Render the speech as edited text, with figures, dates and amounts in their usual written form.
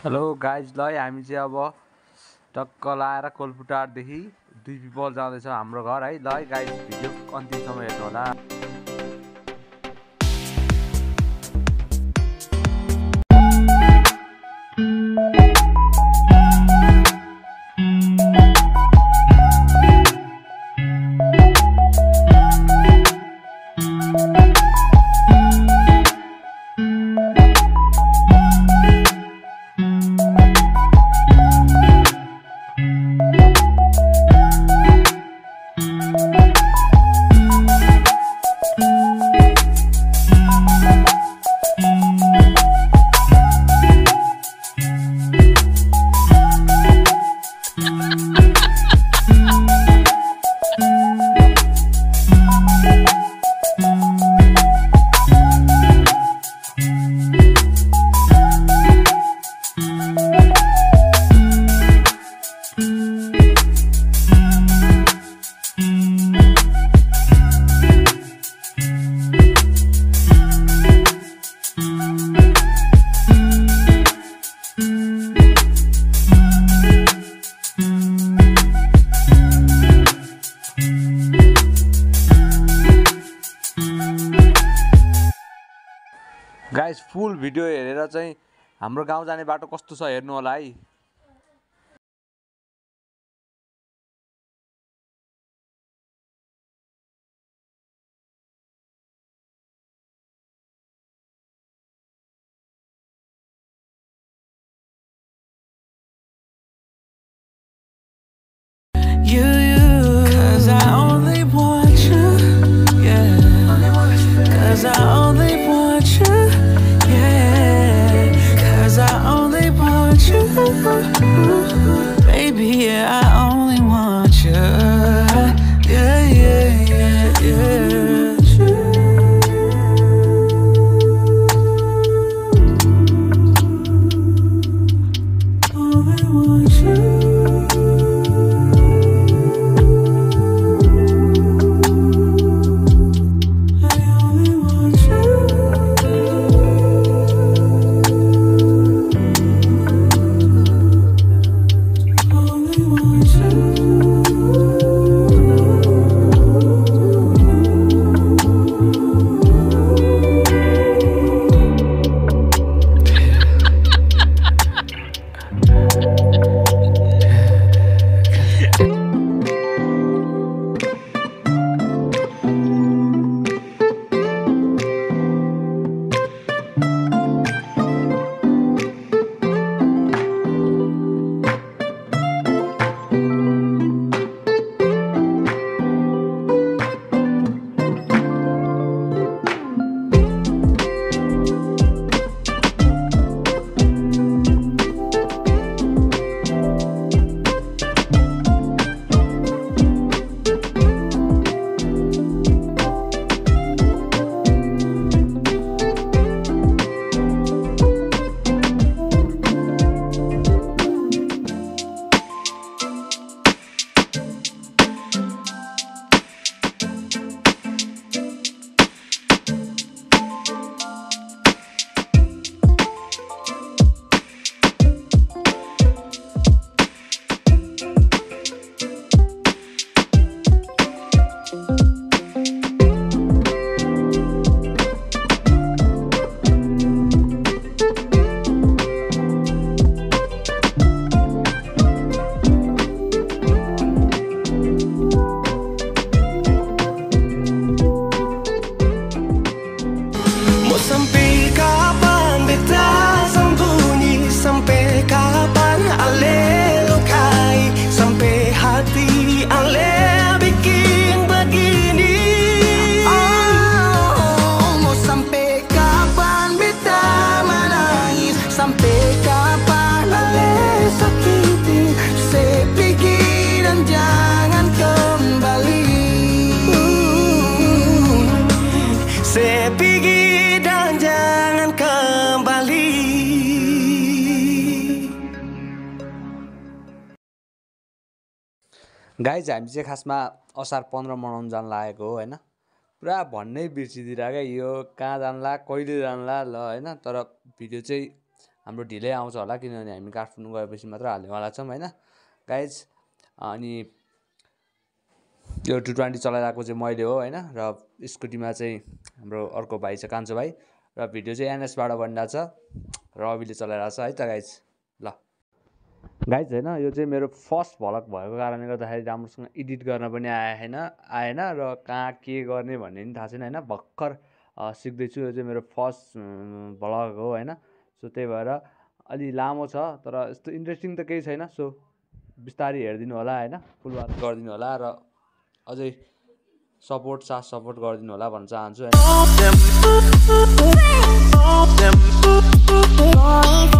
Hello guys ल हामी चाहिँ अब टक्क लाएर कोलपुटारदेखि 2 पिपल जाँदैछौँ हाम्रो घर है। ल गाइज भिडियो अन्तिमसम्म हेर्नु होला। गाइज फुल भिडियो हेरेर चाहिँ हाम्रो गाउँ जाने बाटो कस्तो छ हेर्नु होला है। Cause I only want you, yeah. Cause I only want you, yeah. Cause I only want you, baby, yeah. I only want you, yeah, yeah, yeah, yeah. Only want you. Sampai kapan beta sembunyi, sampai kapan ale lukai, sampai hati ale bikin begini. Oh, mau sampai kapan beta menangis, sampai kapan ale sakiti, saya pergi dan jangan kembali. Saya pergi jangan kembali. Guys हामी चाहिँ खासमा असार 15 मनाउन जान लागेको हो हैन। पुरा भन्नै बिर्सिदिरा क्या यो कहाँ जानला कहिले जानला ल हैन। तर भिडियो चाहिँ हाम्रो ढिलै आउँछ होला किनभने हामी काठमाडौँ गएपछि मात्र हाल्नेवाला छौँ होइन गाइज। अनि यो 220 चलाइरहेको चाहिँ मैले हो होइन र स्कुटीमा चाहिँ हाम्रो अर्को भाइ छ कान्छो भाइ र भिडियो चाहिँ एनएसबाट बनिरहेको छ र अभिले चलाइरहेको छ है त गाइज। ल गाइज होइन यो चाहिँ मेरो फर्स्ट भ्लग भएको कारणले गर्दाखेरि राम्रोसँग एडिट गर्न पनि आएन र कहाँ के गर्ने भन्ने पनि थाहा छैन होइन भर्खर सिक्दैछु। यो चाहिँ मेरो फर्स्ट भ्लग हो होइन सो त्यही भएर अलि लामो छ तर यस्तो इन्ट्रेस्टिङ त केही छैन। सो बिस्तारै हेरिदिनु होला होइन फुल वाच गरिदिनु होला र अझै साथ सपोर्ट गरिदिनु होला भन्न चाहन्छु।